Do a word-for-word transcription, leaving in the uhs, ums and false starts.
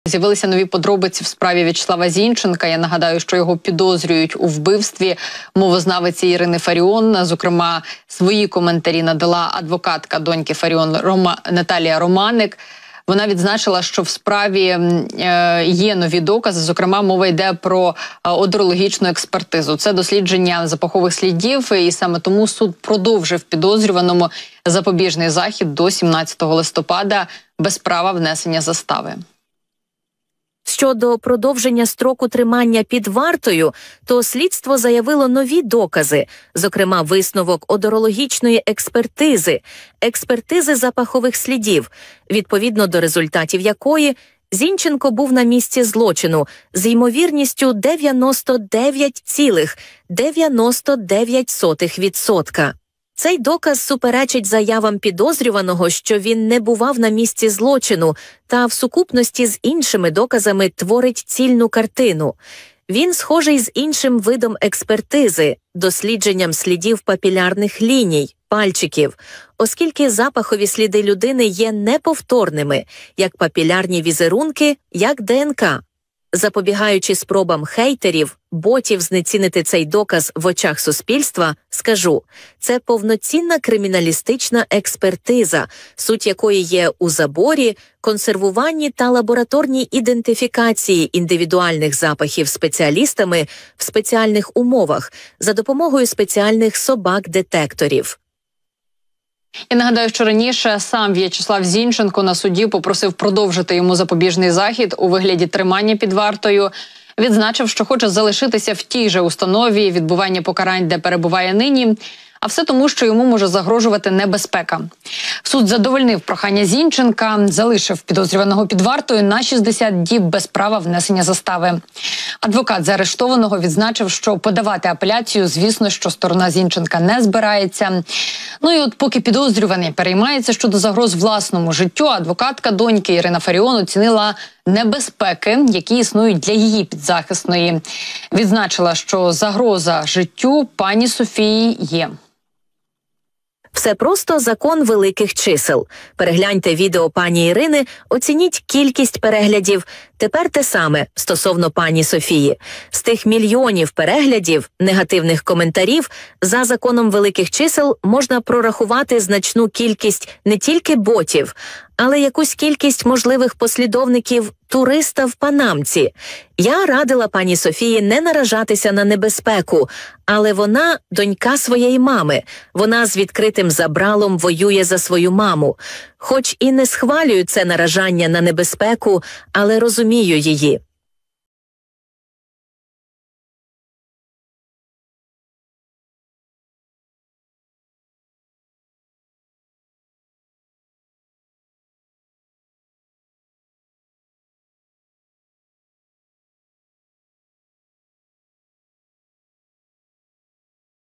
З'явилися нові подробиці в справі В'ячеслава Зінченка. Я нагадаю, що його підозрюють у вбивстві мовознавиці Ірини Фаріон. Зокрема, свої коментарі надала адвокатка доньки Фаріон Рома... Наталія Романик. Вона відзначила, що в справі е, є нові докази. Зокрема, мова йде про е, одрологічну експертизу. Це дослідження запахових слідів, і саме тому суд продовжив підозрюваному запобіжний захід до сімнадцятого листопада без права внесення застави. Щодо продовження строку тримання під вартою, то слідство заявило нові докази, зокрема висновок одорологічної експертизи, експертизи запахових слідів, відповідно до результатів якої Зінченко був на місці злочину з ймовірністю дев'яносто дев'ять цілих дев'яносто дев'ять сотих відсотка. Цей доказ суперечить заявам підозрюваного, що він не бував на місці злочину та в сукупності з іншими доказами творить цільну картину. Він схожий з іншим видом експертизи – дослідженням слідів папілярних ліній, пальчиків, оскільки запахові сліди людини є неповторними, як папілярні візерунки, як ДНК. Запобігаючи спробам хейтерів, ботів знецінити цей доказ в очах суспільства, скажу, це повноцінна криміналістична експертиза, суть якої є у заборі, консервуванні та лабораторній ідентифікації індивідуальних запахів спеціалістами в спеціальних умовах за допомогою спеціальних собак-детекторів. Я нагадаю, що раніше сам В'ячеслав Зінченко на суді попросив продовжити йому запобіжний захід у вигляді тримання під вартою. Відзначив, що хоче залишитися в тій же установі відбування покарань, де перебуває нині, а все тому, що йому може загрожувати небезпека. Суд задовольнив прохання Зінченка, залишив підозрюваного під вартою на шістдесят діб без права внесення застави. Адвокат заарештованого відзначив, що подавати апеляцію, звісно, що сторона Зінченка не збирається. Ну і от поки підозрюваний переймається щодо загроз власному життю, адвокатка доньки Ірина Фаріон оцінила небезпеки, які існують для її підзахисної. Відзначила, що загроза життю пані Софії є. Все просто закон великих чисел. Перегляньте відео пані Ірини, оцініть кількість переглядів. Тепер те саме стосовно пані Софії. З тих мільйонів переглядів, негативних коментарів, за законом великих чисел можна прорахувати значну кількість не тільки ботів, але якусь кількість можливих послідовників туриста в Панамці. Я радила пані Софії не наражатися на небезпеку, але вона донька своєї мами. Вона з відкритим забралом воює за свою маму. Хоч і не схвалюю це наражання на небезпеку, але розумію її.